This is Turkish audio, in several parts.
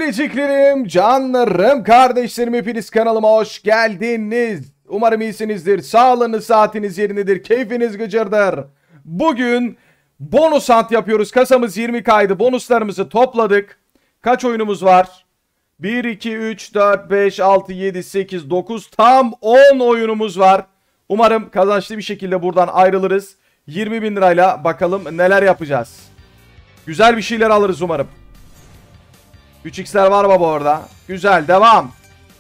Biriciklerim, canlarım, kardeşlerim, hepiniz kanalıma hoş geldiniz. Umarım iyisinizdir, sağlığınız, saatiniz yerindedir, keyfiniz gıcırdır. Bugün bonus hunt yapıyoruz. Kasamız 20K'ydı. Bonuslarımızı topladık. Kaç oyunumuz var? 1, 2, 3, 4, 5, 6, 7, 8, 9, tam 10 oyunumuz var. Umarım kazançlı bir şekilde buradan ayrılırız. 20.000 lirayla bakalım neler yapacağız. Güzel bir şeyler alırız umarım. 3x'ler var baba orada. Güzel, devam.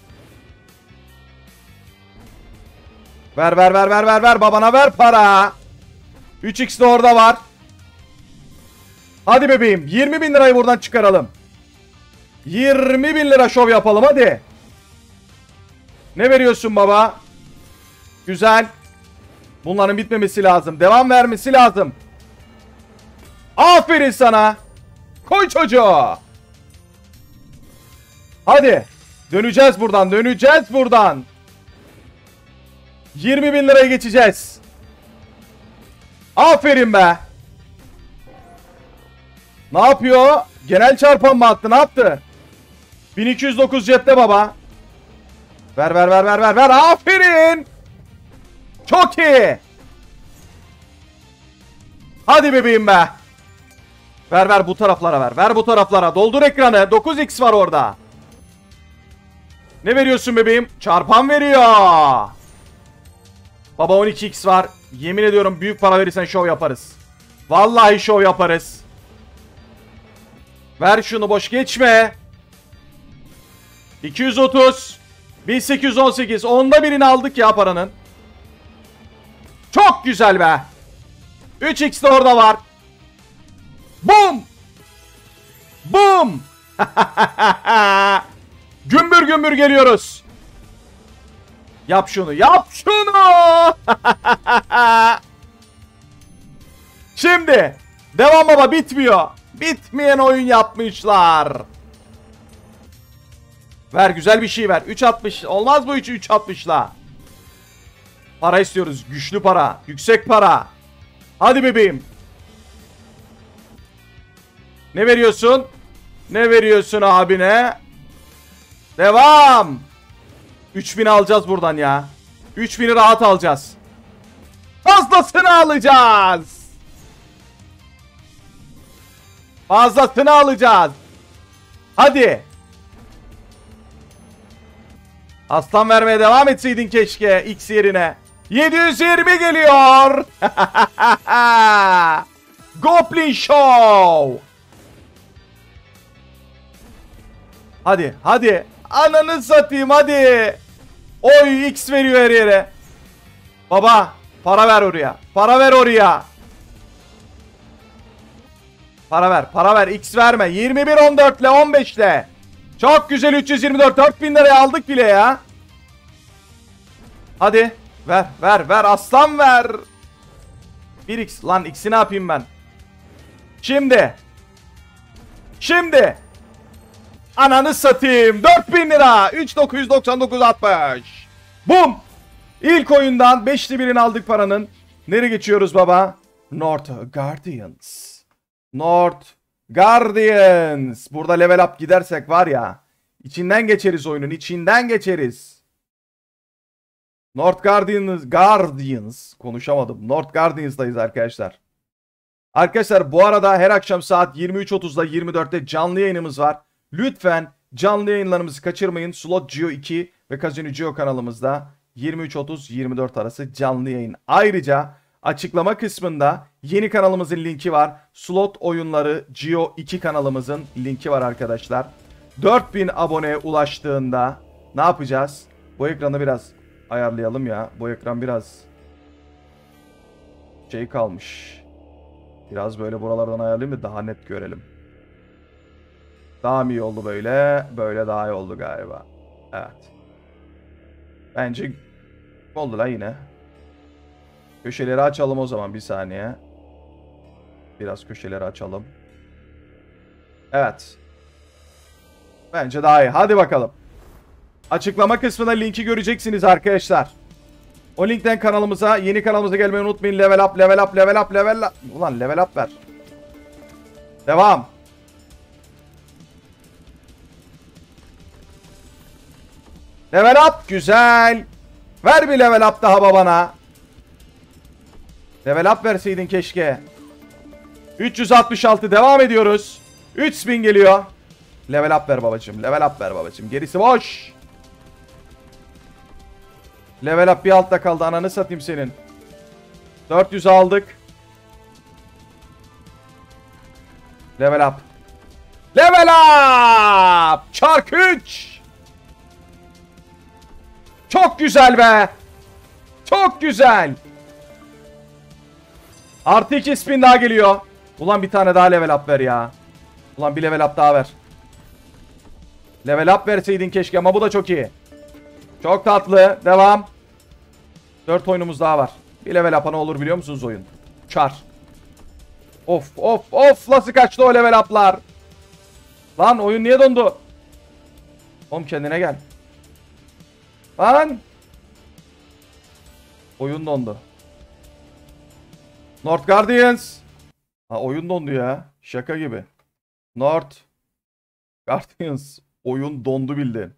Ver babana ver para. 3x de orada var. Hadi bebeğim, 20.000 lirayı buradan çıkaralım. 20.000 lira şov yapalım hadi. Ne veriyorsun baba? Güzel. Bunların bitmemesi lazım. Devam vermesi lazım. Aferin sana. Koy çocuğu. Hadi. Döneceğiz buradan. 20.000 liraya geçeceğiz. Aferin be. Ne yapıyor? Genel çarpan mı attı? Ne yaptı? 1209 cepte baba. Ver. Aferin. Çok iyi. Hadi bebeğim be. Ver bu taraflara ver. Ver bu taraflara. Doldur ekranı. 9x var orada. Ne veriyorsun bebeğim? Çarpan veriyor. Baba 12x var. Yemin ediyorum büyük para verirsen şov yaparız. Vallahi şov yaparız. Ver şunu, boş geçme. 230. 1818. Onda birini aldık ya paranın. Çok güzel be. 3x de orada var. Bum. Bum. Gümbür gümbür geliyoruz. Yap şunu. Şimdi. Devam baba, bitmiyor. Bitmeyen oyun yapmışlar. Ver, güzel bir şey ver. 3.60. Olmaz bu 3.60'la. Para istiyoruz. Güçlü para. Yüksek para. Hadi bebeğim. Ne veriyorsun? Ne veriyorsun abine? Devam. 3000 alacağız buradan ya. 3000'i rahat alacağız. Fazlasını alacağız. Fazlasını alacağız. Hadi. Aslan vermeye devam etseydin keşke X yerine. 720 geliyor. Goblin Show. Hadi. Ananı satayım hadi. Oy, X veriyor her yere. Baba para ver oraya. Para ver. X verme. 21-14 ile 15 ile. Çok güzel, 324. 4000 liraya aldık bile ya. Hadi. Ver. Aslan ver. 1x. Lan X'i ne yapayım ben? Şimdi. Ananı satayım. 4000 lira. 3999.60. Bum. İlk oyundan 5'te 1'ini aldık paranın. Nereye geçiyoruz baba? North Guardians. Burada level up gidersek var ya. İçinden geçeriz oyunun. North Guardians. Konuşamadım. North Guardians'dayız arkadaşlar. Arkadaşlar bu arada her akşam saat 23.30'da 24'te canlı yayınımız var. Lütfen canlı yayınlarımızı kaçırmayın. Slot Geo 2 ve Casino Geo kanalımızda 23.30-24 arası canlı yayın. Ayrıca açıklama kısmında yeni kanalımızın linki var. Slot Oyunları Geo 2 kanalımızın linki var arkadaşlar. 4000 aboneye ulaştığında ne yapacağız? Bu ekranı biraz ayarlayalım ya. Bu ekran biraz şey kalmış. Biraz böyle buralardan ayarlayayım da daha net görelim. Daha mı iyi oldu böyle? Böyle daha iyi oldu galiba. Evet. Bence oldu la yine. Köşeleri açalım o zaman bir saniye. Biraz köşeleri açalım. Evet. Bence daha iyi. Hadi bakalım. Açıklama kısmında linki göreceksiniz arkadaşlar. O linkten kanalımıza, yeni kanalımıza gelmeyi unutmayın. Level up. Ulan level up ver. Devam. Level up. Güzel. Ver bir level up daha babana. Level up verseydin keşke. 366 devam ediyoruz. 3000 geliyor. Level up ver babacım. Level up ver babacım. Gerisi boş. Level up bir altta kaldı. Ananı satayım senin. 400 aldık. Level up. Level up. Çark 3. Çok güzel be. Çok güzel. Artı 2 spin daha geliyor. Ulan bir tane daha level up ver ya. Ulan bir level up daha ver. Level up verseydin keşke ama bu da çok iyi. Çok tatlı. Devam. 4 oyunumuz daha var. Bir level up'a ne olur biliyor musunuz oyun? Çar. Of of of. Nasıl kaçtı o level up'lar? Lan oyun niye dondu? Oğlum kendine gel. Lan. Oyun dondu. North Guardians. Ha oyun dondu ya. Şaka gibi. North Guardians. Oyun dondu bildiğin.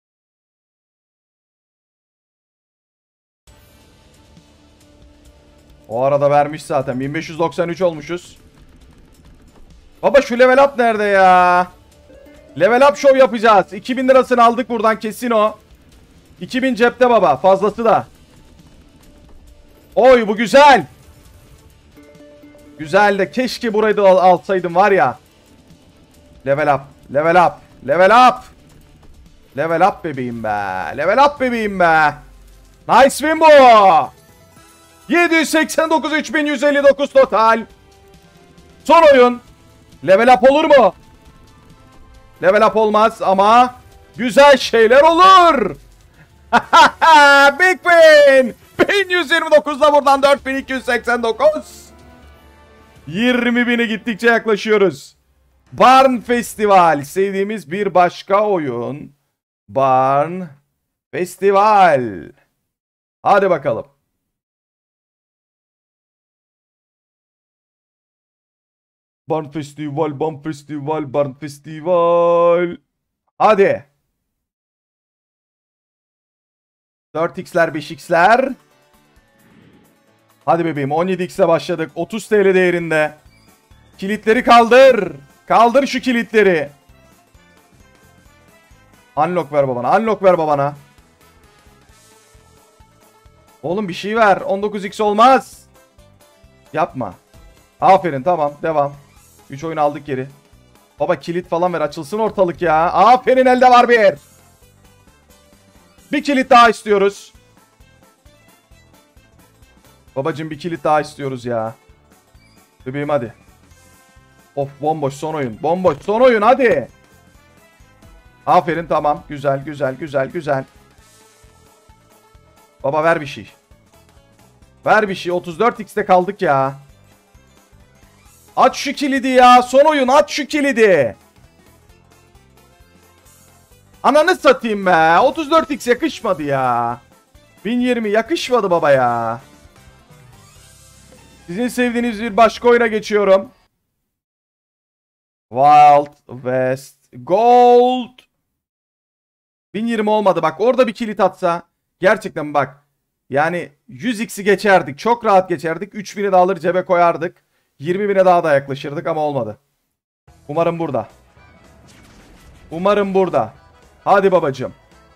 O arada vermiş zaten. 1593 olmuşuz. Baba şu level up nerede ya? Level up show yapacağız. 2000 lirasını aldık buradan kesin o. 2000 cepte baba. Fazlası da. Oy bu güzel. Güzel de keşke burayı da alsaydım var ya. Level up. Level up. Level up. Level up bebeğim be. Level up bebeğim be. Nice win bu. 789 3159 total. Son oyun. Level up olur mu? Level up olmaz ama güzel şeyler olur. Big win. 1129'da buradan 4289. 20.000'e gittikçe yaklaşıyoruz. Barn Festival. Sevdiğimiz bir başka oyun. Barn Festival. Hadi bakalım. Barn Festival, Barn Festival, Barn Festival. Hadi. 4x'ler, 5x'ler. Hadi bebeğim 17x'e başladık. 30 TL değerinde. Kilitleri kaldır. Kaldır şu kilitleri. Unlock ver babana. Unlock ver babana. Oğlum bir şey ver. 19x olmaz. Yapma. Aferin tamam. Devam. 3 oyun aldık geri. Baba kilit falan ver. Açılsın ortalık ya. Aferin elde var bir. Bir kilit daha istiyoruz. Babacım bir kilit daha istiyoruz ya. Bebeğim hadi. Of bomboş son oyun. Bomboş son oyun hadi. Aferin tamam. Güzel güzel güzel güzel. Baba ver bir şey. Ver bir şey. 34x'te kaldık ya. Aç şu kilidi ya. Son oyun aç şu kilidi. Ananı satayım be. 34x yakışmadı ya. 1020 yakışmadı baba ya. Sizin sevdiğiniz bir başka oyuna geçiyorum. Wild West Gold. 1020 olmadı bak. Orada bir kilit atsa. Gerçekten bak. Yani 100x'i geçerdik. Çok rahat geçerdik. 3000'i de alır cebe koyardık. 20.000'e daha da yaklaşırdık ama olmadı. Umarım burada. Umarım burada. Hadi babacığım.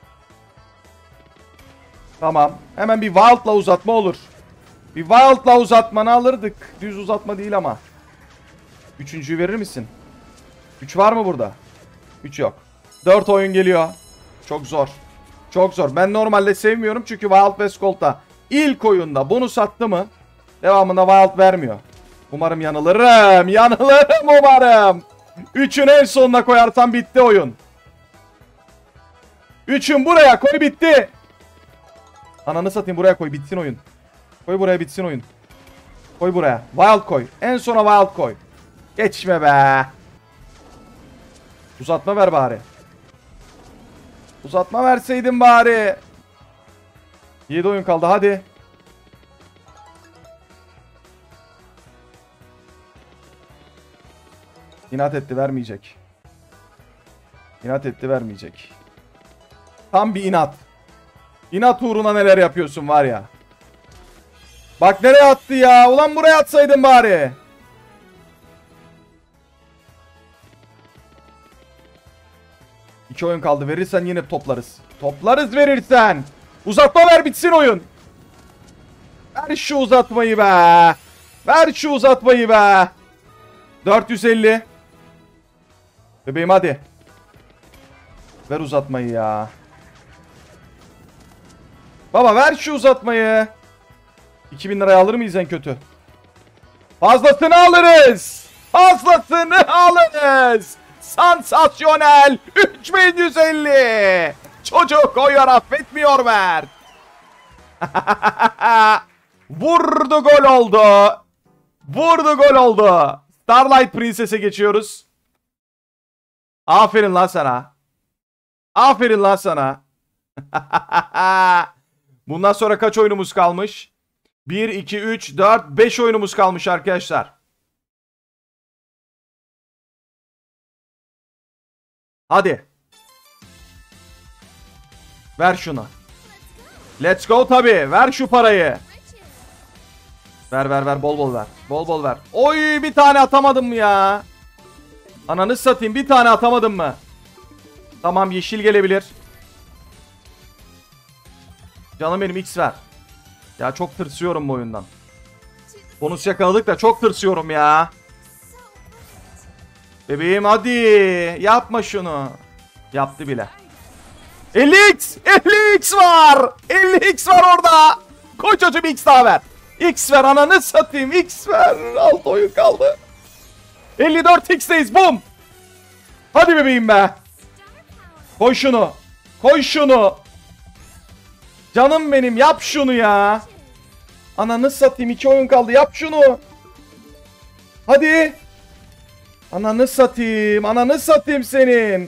Tamam. Hemen bir Wild'la uzatma olur. Bir Wild'la uzatmanı alırdık. Düz uzatma değil ama. Üçüncüyü verir misin? 3 var mı burada? 3 yok. 4 oyun geliyor. Çok zor. Çok zor. Ben normalde sevmiyorum çünkü Wild West Gold'da ilk oyunda bunu sattı mı devamında Wild vermiyor. Umarım yanılırım. Yanılırım umarım. 3'ün en sonuna koyarsam bitti oyun. 3'ün buraya koy bitti. Ananı satayım buraya koy bitsin oyun. Koy buraya bitsin oyun. Koy buraya. Wild koy. En sona Wild koy. Geçme be. Uzatma ver bari. Uzatma verseydin bari. 7 oyun kaldı hadi. İnat etti vermeyecek. İnat etti vermeyecek. Tam bir inat. İnat uğruna neler yapıyorsun var ya. Bak nereye attı ya. Ulan buraya atsaydın bari. İki oyun kaldı. Verirsen yine toplarız. Toplarız verirsen. Uzatma ver bitsin oyun. Ver şu uzatmayı be. Ver şu uzatmayı be. 450. Bebeğim hadi. Ver uzatmayı ya. Baba ver şu uzatmayı. 2000 liraya alır mıyız en kötü? Fazlasını alırız. Fazlasını alırız. Sansasyonel 3150. Çocuk oyar affetmiyor Mert. Vurdu gol oldu. Vurdu gol oldu. Starlight Princess'e geçiyoruz. Aferin lan sana. Aferin lan sana. Bundan sonra kaç oyunumuz kalmış? 1, 2, 3, 4, 5 oyunumuz kalmış arkadaşlar. Hadi. Ver şunu. Let's go tabi. Ver şu parayı. Ver ver ver. Bol bol ver. Bol bol ver. Oy bir tane atamadım mı ya? Ananı satayım. Bir tane atamadım mı? Tamam yeşil gelebilir. Canım benim X ver. Ya çok tırsıyorum bu oyundan. Bonus yakaladık da çok tırsıyorum ya. Bebeğim hadi. Yapma şunu. Yaptı bile. 50x. 50x var. 50x var orada. Koy çocuğum X daha ver. X ver ananı satayım. X ver. 6 oyun kaldı. 54x'teyiz. Bum. Hadi bebeğim be. Koy şunu. Koy şunu. Canım benim yap şunu ya. Ananı satayım 2 oyun kaldı yap şunu. Hadi. Ananı satayım. Ananı satayım senin.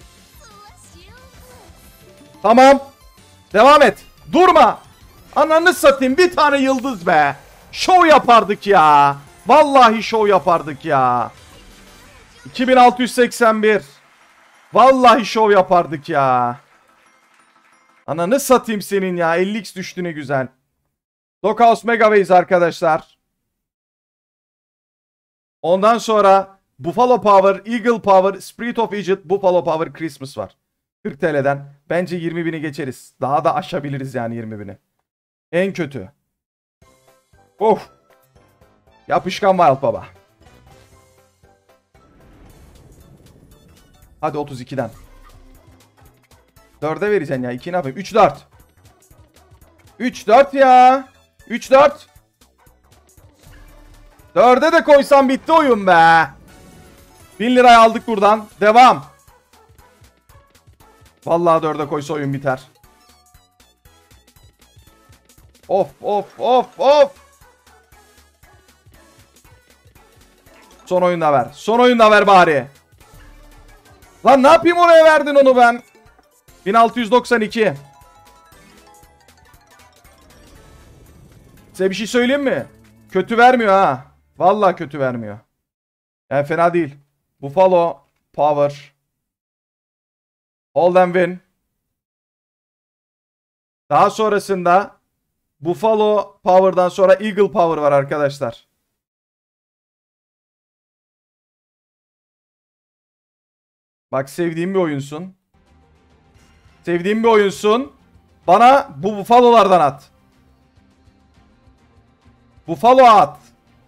Tamam. Devam et. Durma. Ananı satayım bir tane yıldız be. Şov yapardık ya. Vallahi şov yapardık ya. 2681. Vallahi şov yapardık ya. Ananı satayım senin ya. 50x düştü ne güzel. Doghouse Megaways arkadaşlar. Ondan sonra Buffalo Power, Eagle Power, Spirit of Egypt, Buffalo Power Christmas var. 40 TL'den. Bence 20.000'i geçeriz. Daha da aşabiliriz yani 20.000'i. En kötü. Of. Yapışkan Wild Baba. Hadi 32'den. 4'e vereceksin ya. 2 ne yapayım? 3-4. 3-4 ya. 3-4. 4'e de koysam bitti oyun be. 1000 lirayı aldık buradan. Devam. Vallahi 4'e koysa oyun biter. Of of of of. Son oyunda ver. Son oyunda ver bari. Lan ne yapayım oraya verdin onu ben. 1692. Size bir şey söyleyeyim mi? Kötü vermiyor ha. Vallahi kötü vermiyor. Yani fena değil. Buffalo Power. Hold and win. Daha sonrasında Buffalo Power'dan sonra Eagle Power var arkadaşlar. Bak sevdiğim bir oyunsun. Sevdiğim bir oyunsun. Bana bu Buffalo'lardan at. Buffalo at.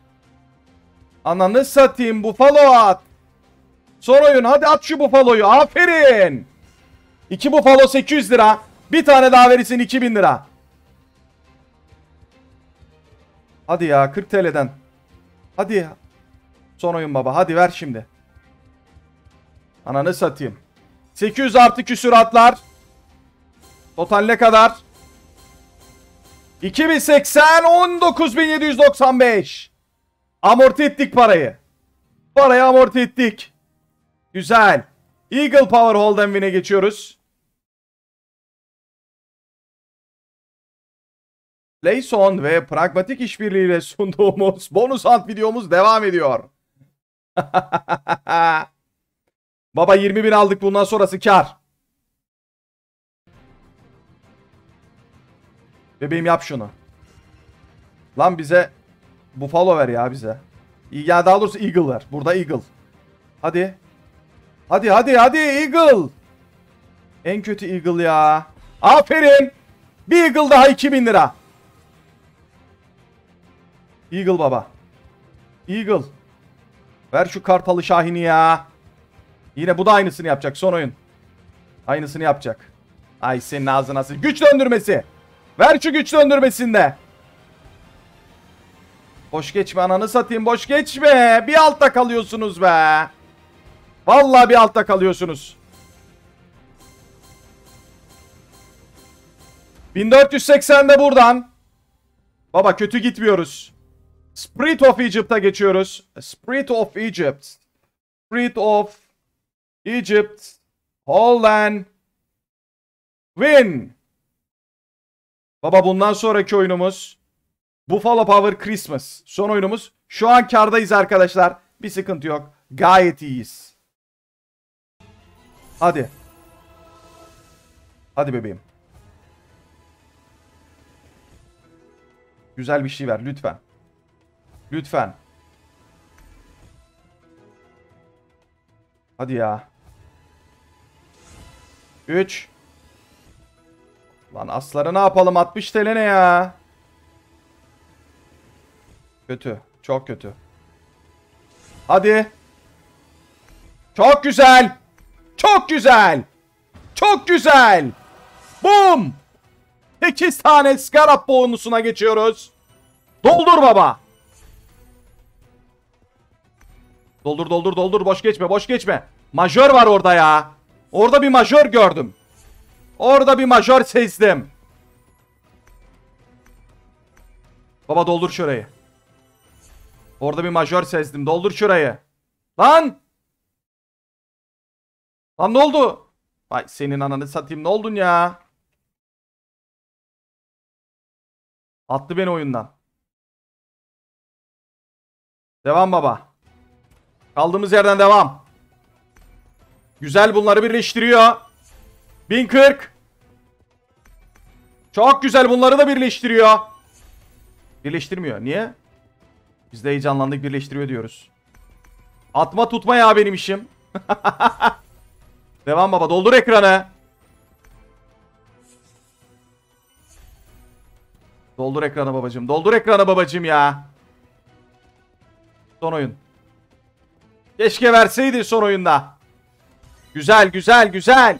Ananı satayım Buffalo at. Son oyun hadi at şu Buffalo'yu. Aferin. 2 Buffalo 800 lira. Bir tane daha verirsin 2000 lira. Hadi ya 40 TL'den. Hadi ya. Son oyun baba. Hadi ver şimdi. Ananı satayım. 800 artı küsuratlar. Total ne kadar? 2080 19795. Amorti ettik parayı. Parayı amorti ettik. Güzel. Eagle Power Hold and Win'e geçiyoruz. Playson ve pragmatik işbirliğiyle sunduğumuz bonus hunt videomuz devam ediyor. Baba 20.000 aldık bundan sonrası kar. Bebeğim yap şunu. Lan bize Buffalo ver ya bize. Ya daha doğrusu Eagle ver. Burada Eagle. Hadi. Hadi Eagle. En kötü Eagle ya. Aferin. Bir Eagle daha 2000 lira. Eagle baba. Eagle. Ver şu Kartalı Şahin'i ya. Yine bu da aynısını yapacak son oyun. Aynısını yapacak. Ay senin ağzına nasıl. Güç döndürmesi. Ver şu güç döndürmesinde. Boş geçme ananı satayım, boş geçme. Bir altta kalıyorsunuz be. Vallahi bir altta kalıyorsunuz. 1480'de buradan. Baba kötü gitmiyoruz. Spirit of Egypt'a geçiyoruz. Spirit of Egypt. Spirit of Egypt. Holland. Win. Baba bundan sonraki oyunumuz Buffalo Power Christmas. Son oyunumuz. Şu an kardayız arkadaşlar. Bir sıkıntı yok. Gayet iyiyiz. Hadi. Hadi bebeğim. Güzel bir şey ver lütfen. Lütfen. Hadi ya. 3. Lan asları ne yapalım? 60 TL ne ya? Kötü. Çok kötü. Hadi. Çok güzel. Çok güzel. Çok güzel. Boom. 8 tane Scarab bonusuna geçiyoruz. Doldur baba. Doldur doldur doldur. Boş geçme boş geçme. Majör var orada ya. Orada bir majör gördüm. Orada bir majör sezdim. Baba doldur şurayı. Orada bir majör sezdim. Doldur şurayı. Lan. Lan ne oldu? Ay senin ananı satayım. Ne oldun ya? Attı beni oyundan. Devam baba. Kaldığımız yerden devam. Güzel bunları birleştiriyor. 1040. Çok güzel bunları da birleştiriyor. Birleştirmiyor. Niye? Biz de heyecanlandık birleştiriyor diyoruz. Atma tutma ya benim işim. Devam baba doldur ekranı. Doldur ekranı babacım. Doldur ekranı babacım ya. Son oyun. Keşke verseydi son oyunda. Güzel güzel güzel.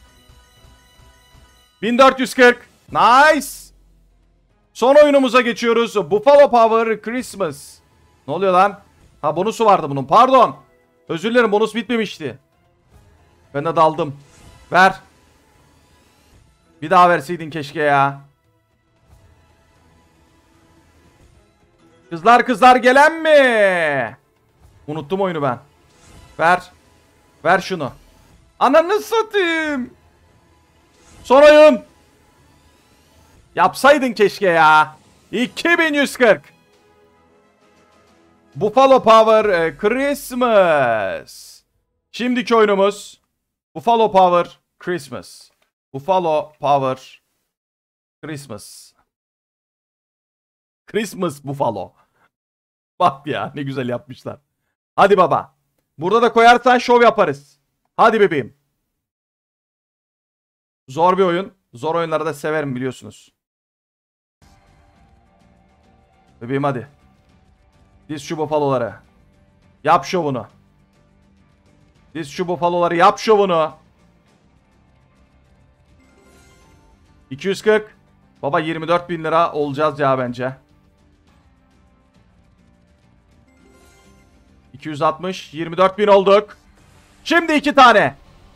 1440. Nice. Son oyunumuza geçiyoruz. Buffalo Power Christmas. Ne oluyor lan? Ha bonusu vardı bunun. Pardon. Özür dilerim bonus bitmemişti. Ben de daldım. Ver. Bir daha verseydin keşke ya. Kızlar kızlar gelen mi? Unuttum oyunu ben. Ver. Ver şunu. Ananı satayım. Son oyun. Yapsaydın keşke ya. 2140. Buffalo Power Christmas. Şimdiki oyunumuz Buffalo Power Christmas. Buffalo Power Christmas. Christmas Buffalo. Bak ya ne güzel yapmışlar. Hadi baba. Burada da koyarsan şov yaparız. Hadi bebeğim. Zor bir oyun. Zor oyunları da severim biliyorsunuz. Bebeğim hadi. Diz şu buffaloları. Yap şovunu. Diz şu buffaloları yap şovunu. 240. Baba 24.000 lira olacağız ya bence. 260. 24.000 olduk. Şimdi 2 tane.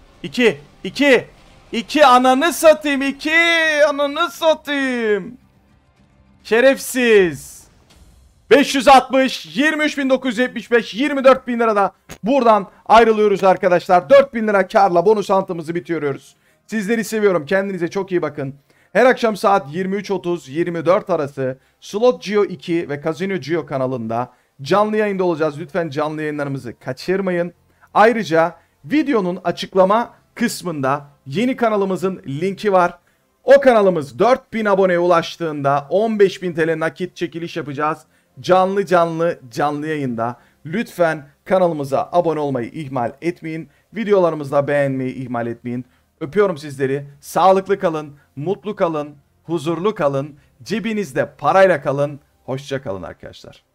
2 ananı satayım. 2 ananı satayım. Şerefsiz. 560, 23.975, 24.000 lirada buradan ayrılıyoruz arkadaşlar. 4.000 lira karla bonus hantımızı bitiriyoruz. Sizleri seviyorum. Kendinize çok iyi bakın. Her akşam saat 23.30-24 arası Slot Geo 2 ve Casino Geo kanalında canlı yayında olacağız. Lütfen canlı yayınlarımızı kaçırmayın. Ayrıca videonun açıklama kısmında yeni kanalımızın linki var. O kanalımız 4000 aboneye ulaştığında 15.000 TL nakit çekiliş yapacağız. Canlı yayında. Lütfen kanalımıza abone olmayı ihmal etmeyin. Videolarımızı beğenmeyi ihmal etmeyin. Öpüyorum sizleri. Sağlıklı kalın, mutlu kalın, huzurlu kalın, cebinizde parayla kalın. Hoşça kalın arkadaşlar.